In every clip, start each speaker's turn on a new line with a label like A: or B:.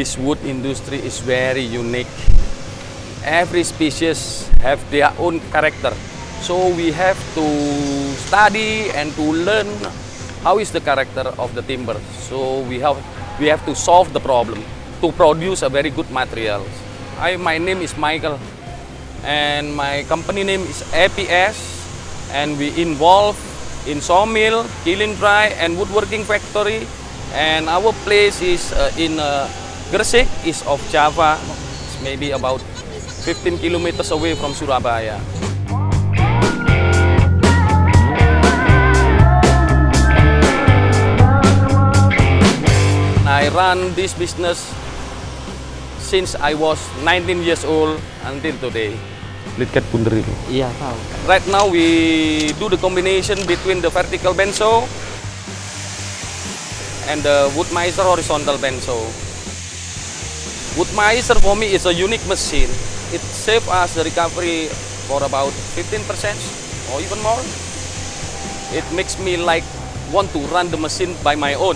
A: This wood industry is very unique. Every species have their own character. So we have to study and to learn how is the character of the timber. So we have to solve the problem to produce a very good material. My name is Michael and my company name is APS, and we involve in sawmill, kiln dry and woodworking factory, and our place is in Gresik, east of Java. It's maybe about 15 kilometers away from Surabaya. I run this business since I was 19 years old until today. Lihat bundar itu.
B: Iya, tahu.
A: Right now we do the combination between the vertical bandsaw and the Wood-Mizer horizontal bandsaw. Wood-Mizer for me is a unique machine. It saves us the recovery for about 15% or even more. It makes me like want to run the machine by my own.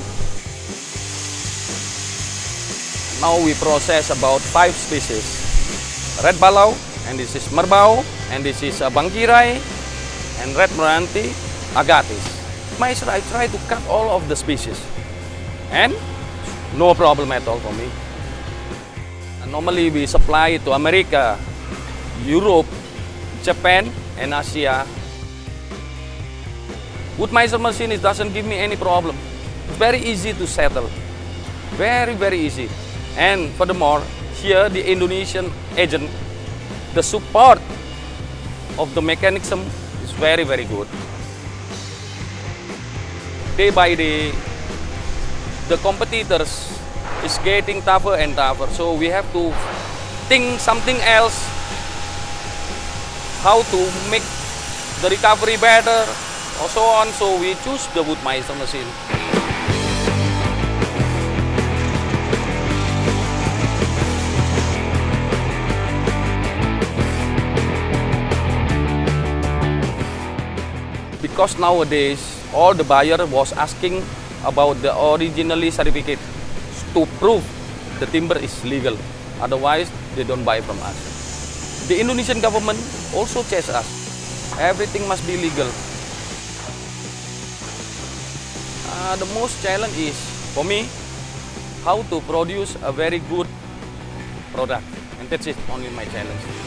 A: Now we process about 5 species. Red balau, and this is merbau, and this is bangkirai, and red meranti, agathis. Mizer, I try to cut all of the species, and no problem at all for me. And normally we supply it to America, Europe, Japan, and Asia. Wood-Mizer machine, it doesn't give me any problem. It's very easy to settle, very easy. And furthermore, here the Indonesian agent, the support of the mechanism is very good. Day by day, the competitors is getting tougher and tougher. So we have to think something else, how to make the recovery better, or so on. So we choose the Wood-Mizer machine. Because nowadays, all the buyer was asking about the originally certificate to prove the timber is legal. Otherwise, they don't buy from us. The Indonesian government also chase us. Everything must be legal. The most challenge is, for me, how to produce a very good product. And that's it, only my challenge.